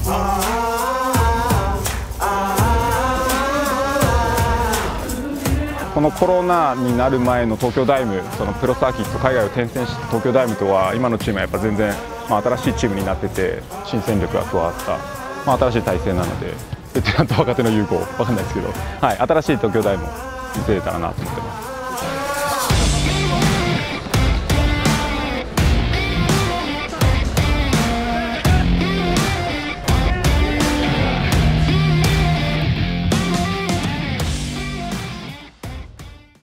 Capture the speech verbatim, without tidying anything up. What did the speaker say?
このコロナになる前の東京ダイム、そのプロサーキット海外を転戦した東京ダイムとは今のチームはやっぱ全然、まあ、新しいチームになってて新戦力が加わった、まあ、新しい体制なのでベテランと若手の融合わかんないですけど、はい、新しい東京ダイムを見せれたらなと思ってます。